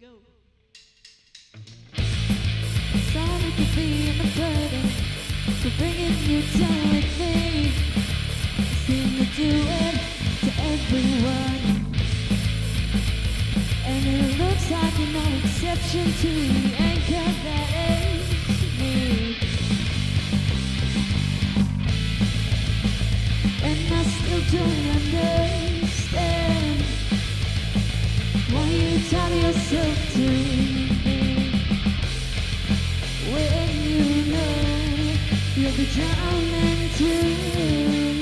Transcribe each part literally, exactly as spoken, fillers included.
go. Sorry for being a burden, for bringing you down with me. I seem to do it to everyone, and it looks like you're no exception to the anchor that is me. And I still don't understand why you tie yourself to me when you know you'll be drowning too.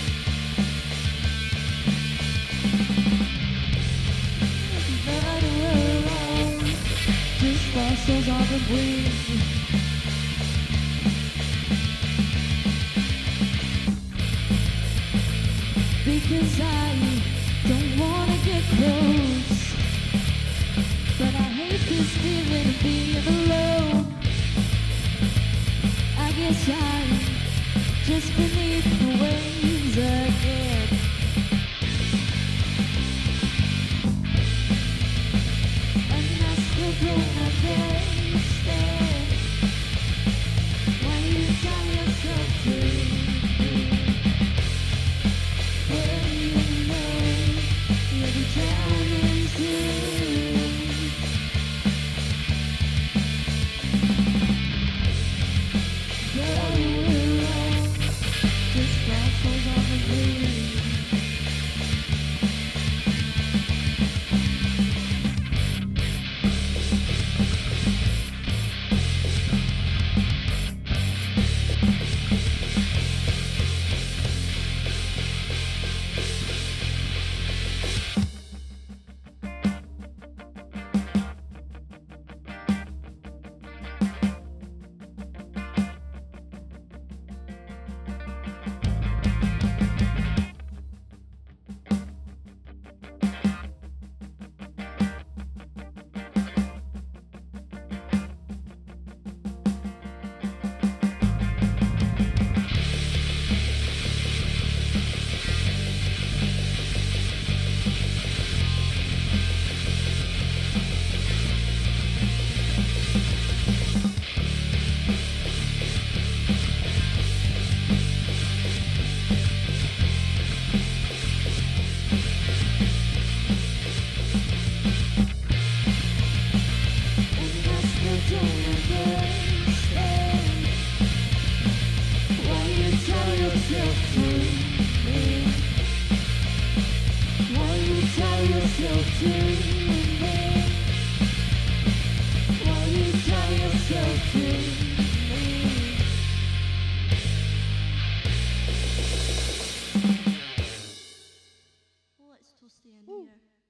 But we're all just fossils on the breeze. Because I don't wanna get close, but I hate this feeling of being alone. I guess I'm just beneath the waves again. And I still don't understand why you tie yourself to me when you know you'll be drowning too. But we're all just fossils on the breeze. Let's toast the end here.